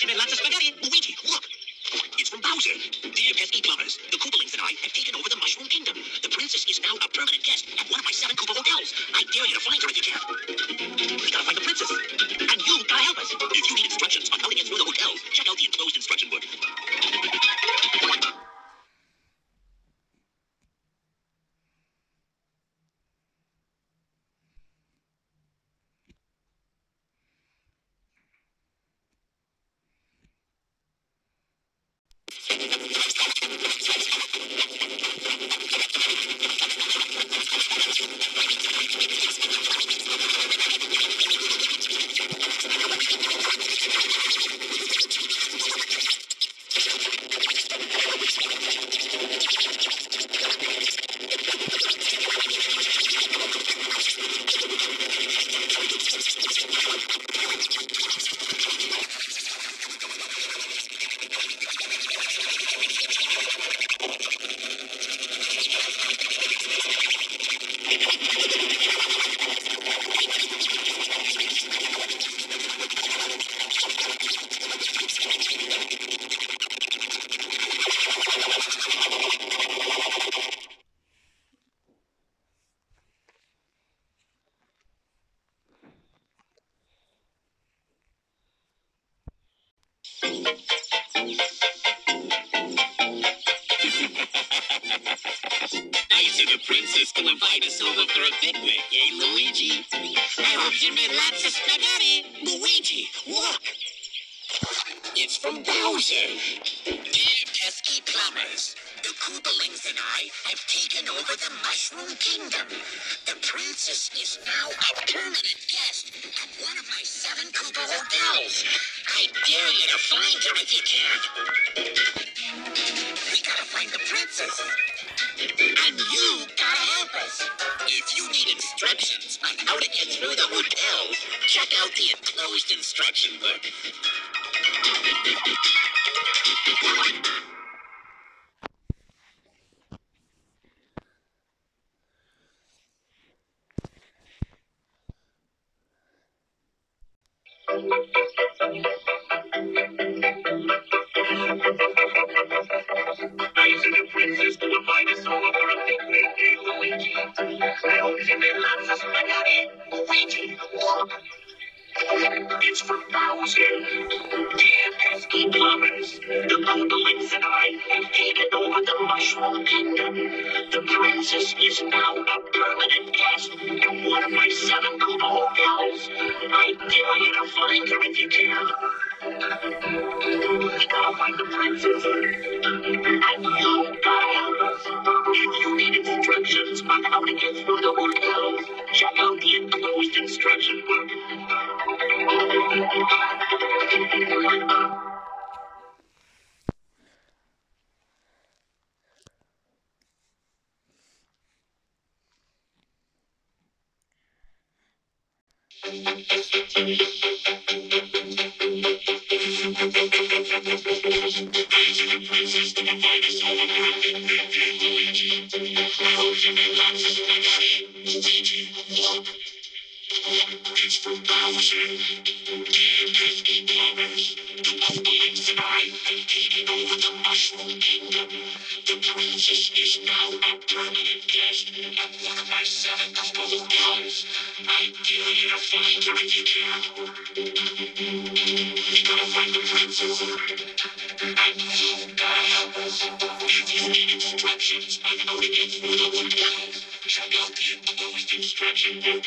you made lots of spaghetti. Luigi, look. It's from Bowser. Dear pesky plumbers, the Koopalings and I have taken over the Mushroom Kingdom. The princess is now a permanent guest at one of my 7 Koopa hotels. I dare you to find her if you can. We gotta find the princess. And you gotta help us. If you need instructions on how to get through the hotels, check out the enclosed instruction book. Nice of the princess to invite us over for a picnic, eh, Luigi? I hope you made lots of spaghetti. Luigi, look! It's from Bowser. Dear pesky plumbers, the Koopalings and I have taken over the Mushroom Kingdom. The princess is now a permanent guest at one of my 7 Koopa hotels. I dare you to find her if you can. We gotta find the princess. And you gotta help us. If you need instructions on how to get through the hotels, check out the enclosed instruction book. Nice of the princess to invite us over for a picnic, eh, Luigi? I hope you made lots of spaghetti. Luigi, look! It's from Bowser. Dear pesky plumbers, the Koopalings and I have taken over the Mushroom Kingdom. The princess is now a permanent guest at one of my 7 Koopa hotels. I dare you to find her if you can. We gotta find the princess. And you gotta help us. If you need instructions on how to get through the hotels, check out the enclosed instruction book. It's from Bowser. Dear pesky plumbers, the Koopalings and I have taken over the Mushroom Kingdom. The princess is now a permanent guest at one of my 7 Koopa hotels. I dare you to find her if you can. We gotta find the princess. And you gotta help us. If you need instructions on how to get through the hotels, check out the enclosed instruction book.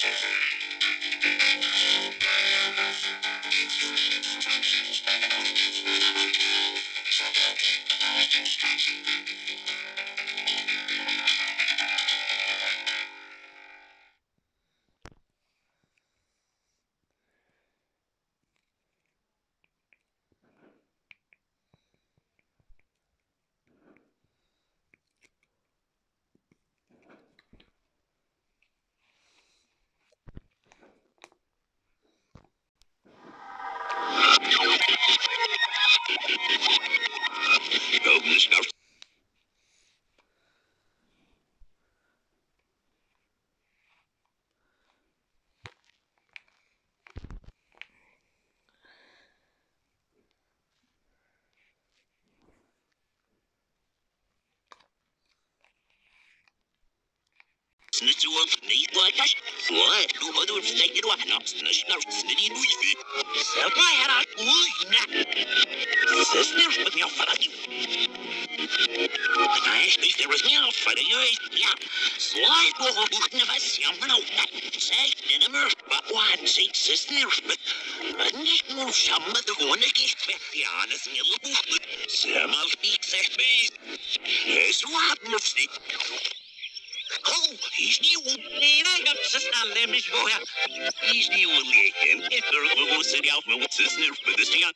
Snitsuak, Niglash, What? Who would have taken one up? Snitch, Snitty, Louis. Sapphire, Sisters with your father. I speak there was no for the years. Yeah. Slide will never see him out. Say, never, but one seat sisters. But nicht more some of the one that gets back the honest and you look. Some of speak their space. It's what mercy. Oh, he's new. I got sister Lemish boy. He's new again. If there was a city out with sisters for this year.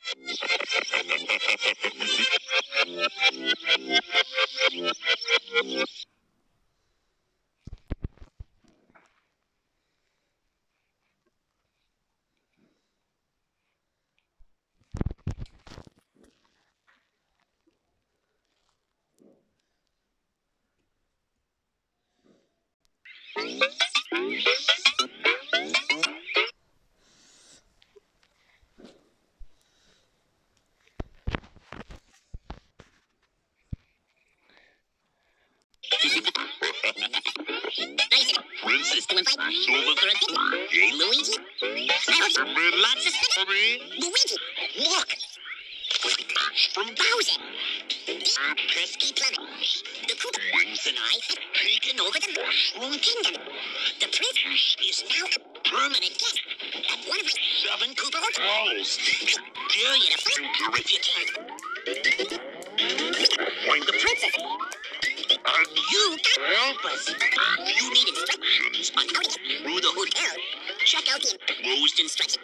Princess to invite over for a thing. Hey, Luigi. I hope you lots of stuff. Luigi, look. From Bowser. The pesky planet. The Koopa Wings and I have taken over the Mushroom Kingdom. The prince is now a permanent guest at one of my 7 Koopa hotels. I dare you to find her if you can. Find the princess. And you can help us. If you need instructions on how to get through the hotel, check out the enclosed instructions.